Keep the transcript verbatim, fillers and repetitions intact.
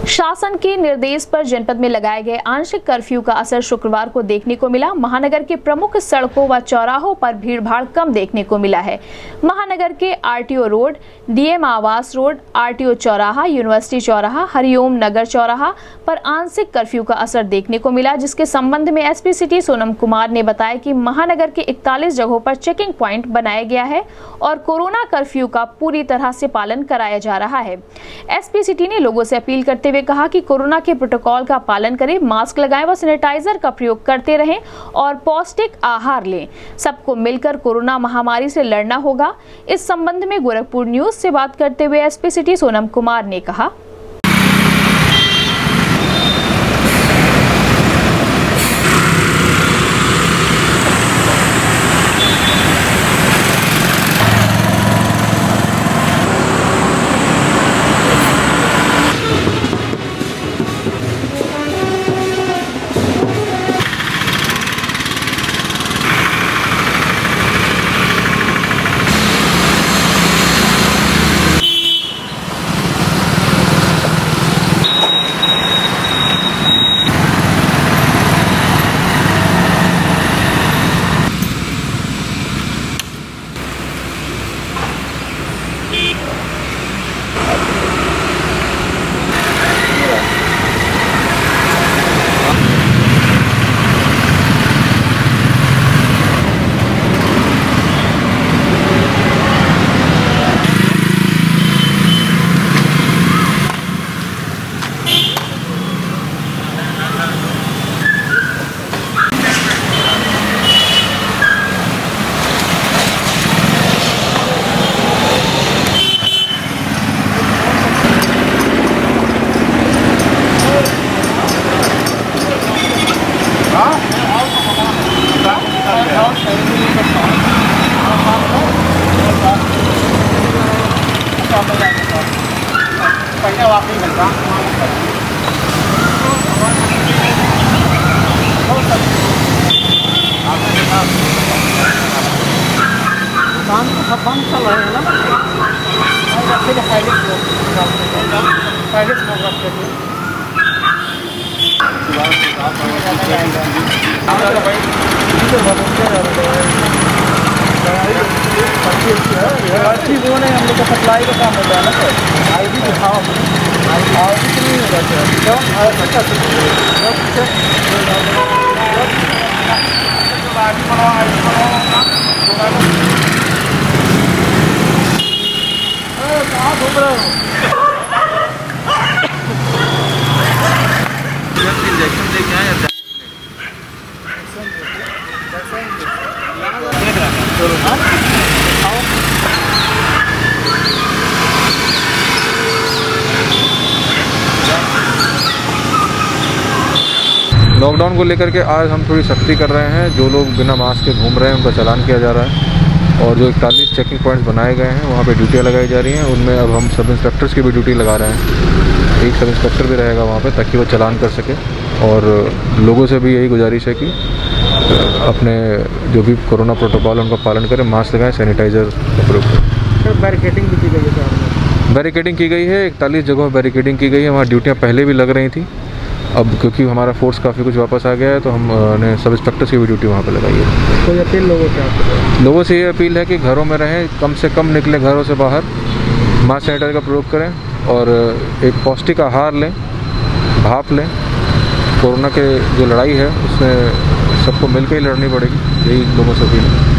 शासन के निर्देश पर जनपद में लगाए गए आंशिक कर्फ्यू का असर शुक्रवार को देखने को मिला। महानगर के प्रमुख सड़कों व चौराहों पर भीड़भाड़ कम देखने को मिला है। महानगर के आरटीओ रोड, डीएम आवास रोड, आरटीओ चौराहा, यूनिवर्सिटी चौराहा, हरिओम नगर चौराहा पर आंशिक कर्फ्यू का असर देखने को मिला, जिसके संबंध में एसपी सिटी सोनम कुमार ने बताया कि महानगर के इकतालीस जगहों पर चेकिंग प्वाइंट बनाया गया है और कोरोना कर्फ्यू का पूरी तरह से पालन कराया जा रहा है। एसपी सिटी ने लोगों से अपील करते हुए कहा कि कोरोना के प्रोटोकॉल का पालन करें, मास्क लगाएं व सैनिटाइजर का प्रयोग करते रहें और पौष्टिक आहार लें। सबको मिलकर कोरोना महामारी से लड़ना होगा। इस संबंध में गोरखपुर न्यूज से बात करते हुए एसपी सिटी सोनम कुमार ने कहा, काम तो सब बंद चल रहे हैं ना, फिर हाईलिट हाईलिट प्रोग्राम करते हैं। हम लोग का सप्लाई का काम होता है ना सर, आई डी दिखाओ, आई डी नहीं होता इंजेक्शन लेके आए लॉकडाउन को लेकर के आज हम थोड़ी सख्ती कर रहे हैं। जो लोग बिना मास्क के घूम रहे हैं उनका चालान किया जा रहा है और जो इकतालीस चेकिंग पॉइंट्स बनाए गए हैं वहाँ पे ड्यूटियाँ लगाई जा रही हैं। उनमें अब हम सब इंस्पेक्टर्स की भी ड्यूटी लगा रहे हैं। एक सब इंस्पेक्टर भी रहेगा वहाँ पे ताकि वो चालान कर सके। और लोगों से भी यही गुजारिश है कि अपने जो भी कोरोना प्रोटोकॉल उनका पालन करें, मास्क लगाएँ, सैनिटाइज़र का प्रयोग करें। बैरिकेडिंग भी की गई है, बैरिकेडिंग की गई है, इकतालीस जगहों बैरिकेडिंग की गई है। वहाँ ड्यूटियाँ पहले भी लग रही थी। अब क्योंकि हमारा फोर्स काफ़ी कुछ वापस आ गया है तो हमने सब इंस्पेक्टर्स की भी ड्यूटी वहाँ पे लगाई है। कोई अपील लोगों से आपको? लोगों से ये अपील है कि घरों में रहें, कम से कम निकलें घरों से बाहर, मास्क सैनिटाइजर का प्रयोग करें और एक पौष्टिक आहार लें, भाप लें। कोरोना के जो लड़ाई है उसमें सबको मिलकर ही लड़नी पड़ेगी, यही लोगों से अपील है।